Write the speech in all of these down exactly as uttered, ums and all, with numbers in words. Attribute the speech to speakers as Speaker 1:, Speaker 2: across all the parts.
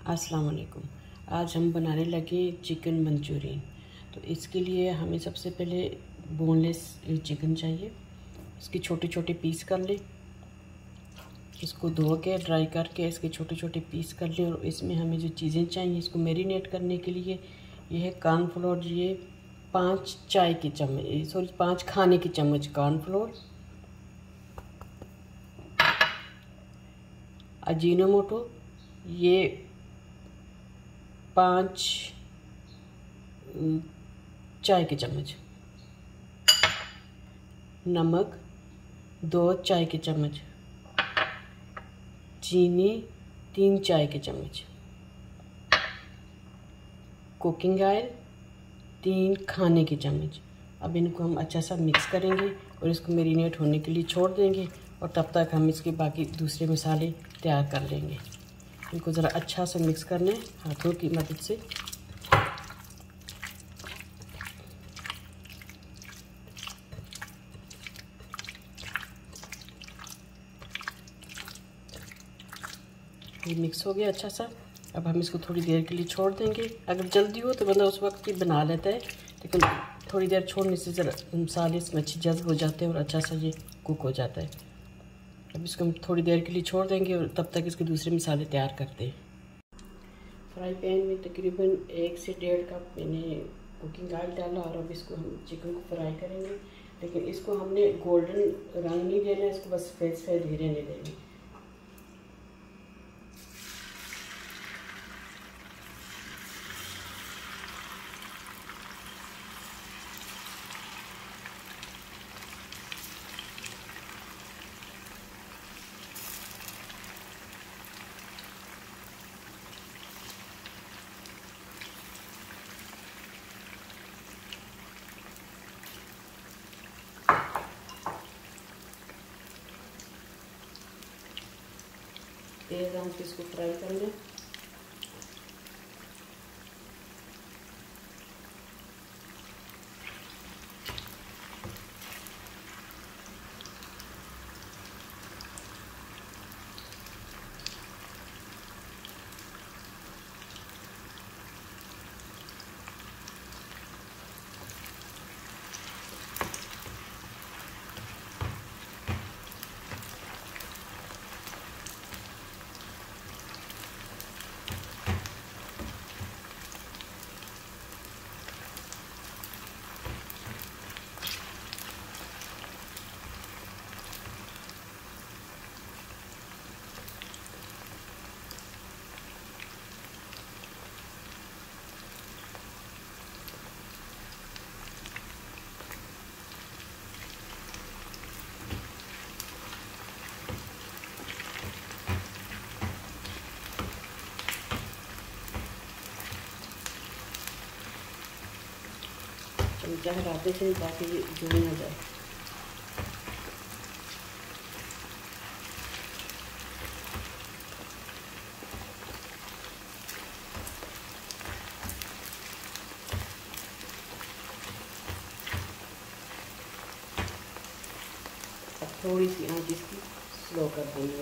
Speaker 1: अस्सलाम वालेकुम। आज हम बनाने लगे चिकन मंचूरियन। तो इसके लिए हमें सबसे पहले बोनलेस चिकन चाहिए। इसके छोटे छोटे पीस कर लें। इसको धो के ड्राई करके इसके छोटे छोटे पीस कर लें। और इसमें हमें जो चीज़ें चाहिए इसको मैरिनेट करने के लिए, ये है कॉर्नफ्लोर। ये पाँच चाय के चम्मच सॉरी पाँच खाने के चम्मच कॉर्नफ्लोर, अजीनोमोटो ये पाँच चाय के चम्मच, नमक दो चाय के चम्मच, चीनी तीन चाय के चम्मच, कुकिंग ऑयल तीन खाने के चम्मच। अब इनको हम अच्छा सा मिक्स करेंगे और इसको मैरिनेट होने के लिए छोड़ देंगे। और तब तक हम इसके बाकी दूसरे मसाले तैयार कर लेंगे। इनको ज़रा अच्छा सा मिक्स करना है हाथों की मदद से। ये मिक्स हो गया अच्छा सा। अब हम इसको थोड़ी देर के लिए छोड़ देंगे। अगर जल्दी हो तो बंदा उस वक्त ही बना लेता है, लेकिन थोड़ी देर छोड़ने से ज़रा मसाले इसमें अच्छी जज्ब हो जाते हैं और अच्छा सा ये कुक हो जाता है। अब इसको हम थोड़ी देर के लिए छोड़ देंगे और तब तक इसके दूसरे मसाले तैयार करते हैं। फ्राई पैन में तकरीबन एक से डेढ़ कप मैंने कुकिंग ऑयल डाला और अब इसको हम चिकन को फ्राई करेंगे। लेकिन इसको हमने गोल्डन रंग नहीं देना, इसको बस सफ़ेद सफ़ेद ही रहने देंगे। तेज़ आंच पे इसको फ्राई कर लें। चमचा हिलाते थे ताकि ये जुड़ ना जाए। अब थोड़ी सी आंच इसकी स्लो कर देंगे।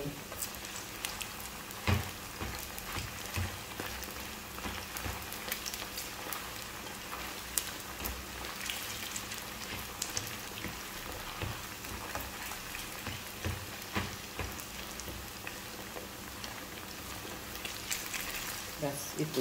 Speaker 1: बस इतना।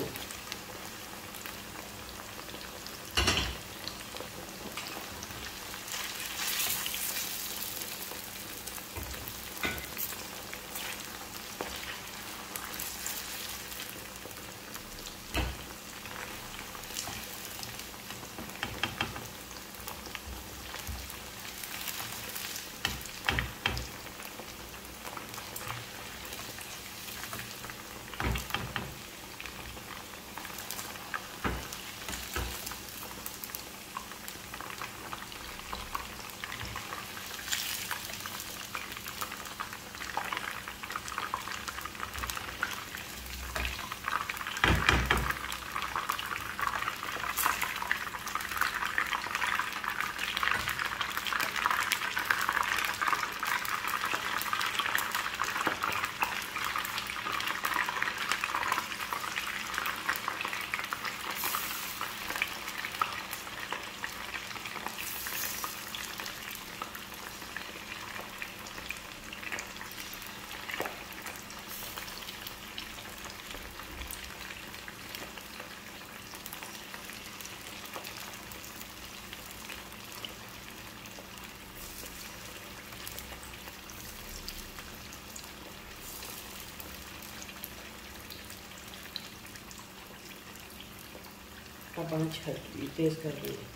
Speaker 1: अब आँच तेज़ कर देंगे।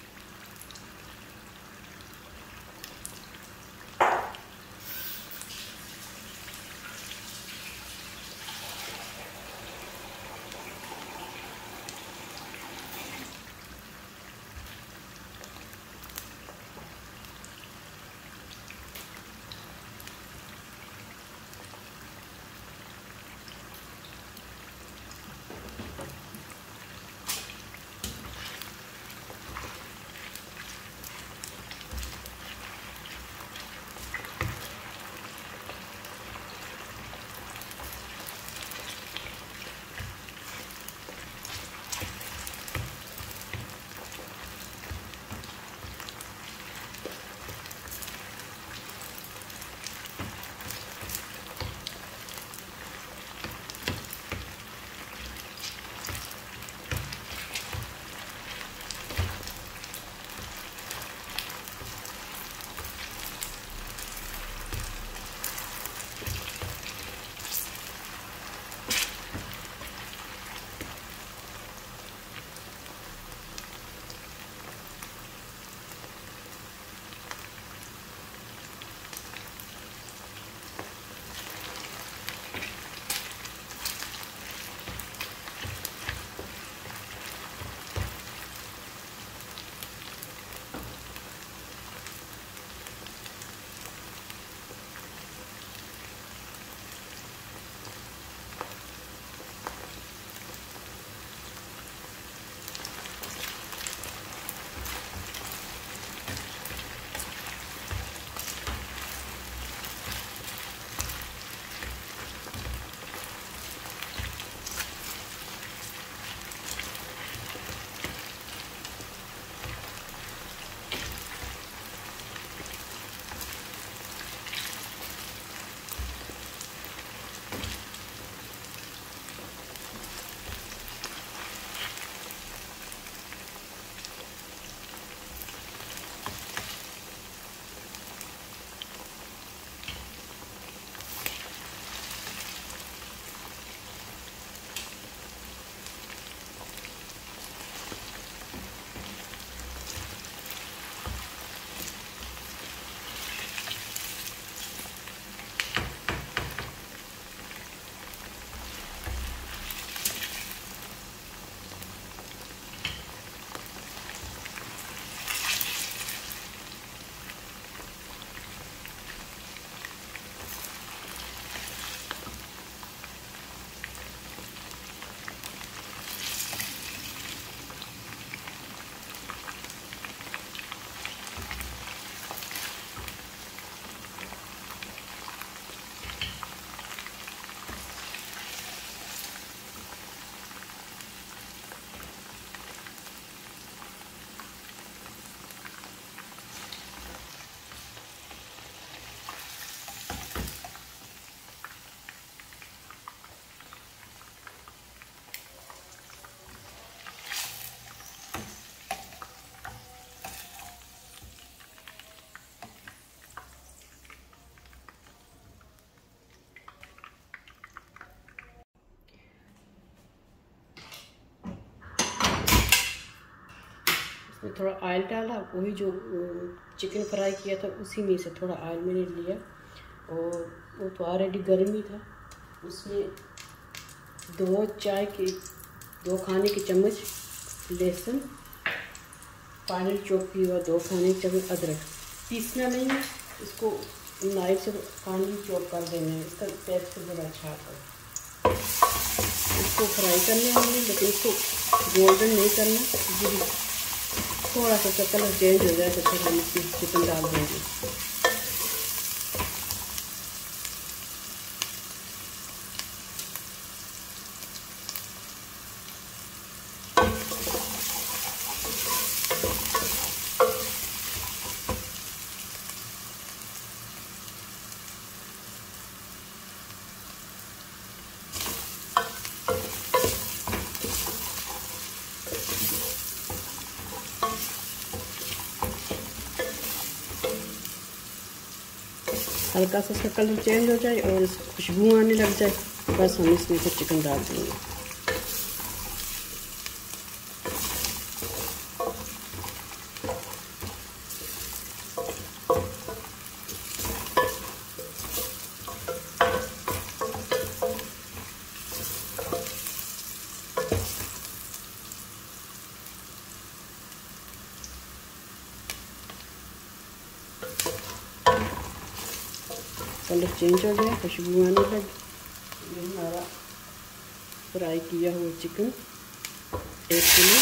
Speaker 1: इसमें थोड़ा ऑयल डाला, वही जो चिकन फ्राई किया था उसी में से थोड़ा ऑयल मैंने लिया, और वो तो ऑलरेडी गर्म ही था। उसमें दो चाय के दो खाने के चम्मच लहसुन, फाइनल चॉप किया हुआ दो खाने के चम्मच अदरक। पीसना नहीं है इसको, नाइफ से फाइनल चॉप कर देना है, इसका टेस्ट बड़ा अच्छा आता है। इसको फ्राई करना है हमने, लेकिन इसको गोल्डन नहीं करना, जी थोड़ा सा इसका कलर चेंज हो जाए तो फिर हम इसमें चिकन डाल देंगे। हल्का सा इसका कलर चेंज हो जाए और खुशबू आने लग जाए, बस हम इसमें फिर चिकन डाल देंगे। कलर चेंज हो गया, खुशबू आने लगी। ये हमारा फ्राई किया हुआ चिकन एक किलो,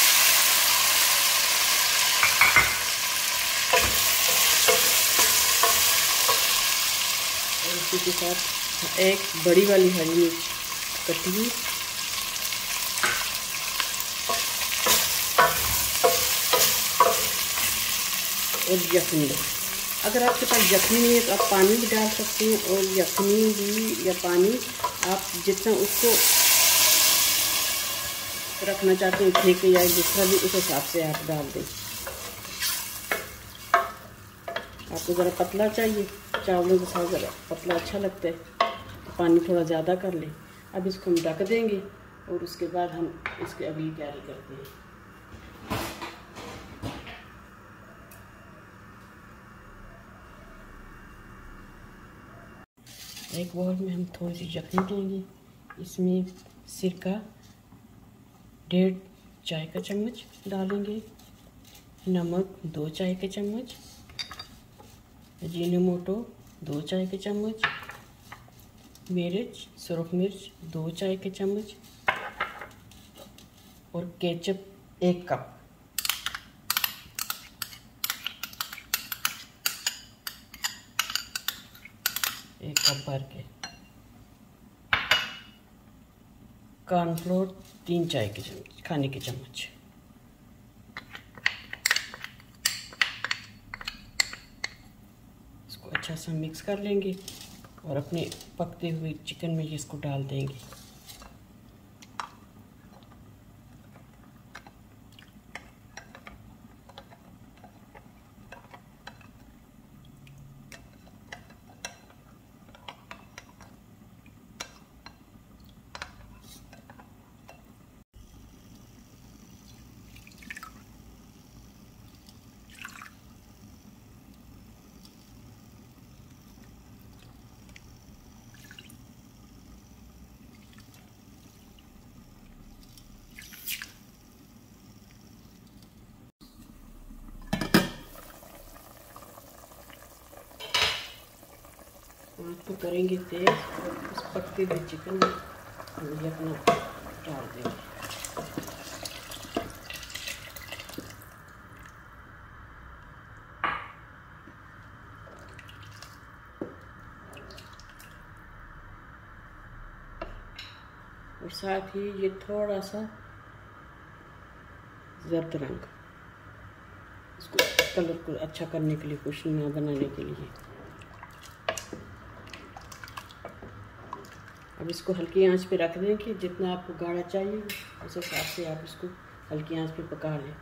Speaker 1: और इसी के साथ एक बड़ी वाली हरी मिर्च कटी हुई, और यखनी। अगर आपके पास यखनी नहीं है तो आप पानी भी डाल सकते हैं, और यखनी भी या पानी आप जितना उसको रखना चाहते हैं फेंके या जितना भी उस हिसाब से आप डाल दें। आपको ज़रा पतला चाहिए, चावलों के साथ ज़रा पतला अच्छा लगता है तो पानी थोड़ा ज़्यादा कर लें। अब इसको हम ढक देंगे और उसके बाद हम इसकी अगली तैयारी करते हैं। एक बाउल में हम थोड़ी सी यखनी लेंगे, इसमें सिरका डेढ़ चाय का चम्मच डालेंगे, नमक दो चाय के चम्मच, अजीनोमोटो दो चाय के चम्मच, मिर्च सुरख मिर्च दो चाय के चम्मच, और केचप एक कप। एक कप भर के, कॉर्नफ्लोर तीन चाय के चम्मच खाने के चम्मच। इसको अच्छा सा मिक्स कर लेंगे और अपने पकते हुए चिकन में इसको डाल देंगे। तो करेंगे तेज और उस पकते हुए चिकन में हम ये अपना डाल देंगे। और साथ ही ये थोड़ा सा जर्द रंग, इसको कलर को अच्छा करने के लिए, खुशनुमा बनाने के लिए। अब इसको हल्की आंच पे रख दें कि जितना आपको गाढ़ा चाहिए उस हिसाब से आप इसको हल्की आंच पे पका लें।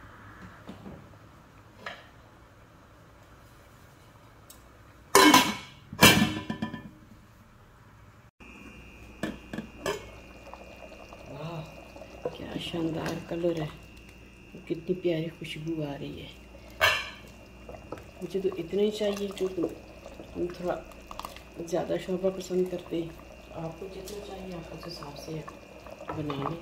Speaker 1: वाह, क्या शानदार कलर है, कितनी प्यारी खुशबू आ रही है। मुझे तो इतना ही चाहिए क्योंकि हम थोड़ा ज़्यादा शोरबा पसंद करते हैं। आपको जितना चाहिए आप उस हिसाब से बना लें।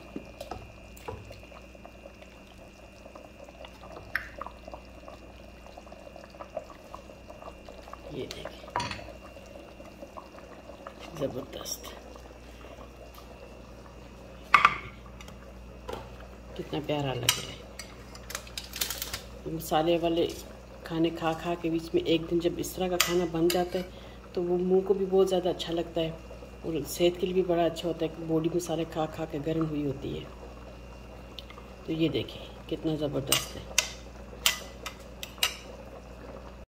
Speaker 1: ये देखिए ज़बरदस्त, कितना प्यारा लग रहा है। मसाले वाले खाने खा खा के बीच में एक दिन जब इस तरह का खाना बन जाता है तो वो मुंह को भी बहुत ज़्यादा अच्छा लगता है और सेहत के लिए भी बड़ा अच्छा होता है कि बॉडी मसाले खा खा के गर्म हुई होती है। तो ये देखिए कितना ज़बरदस्त है।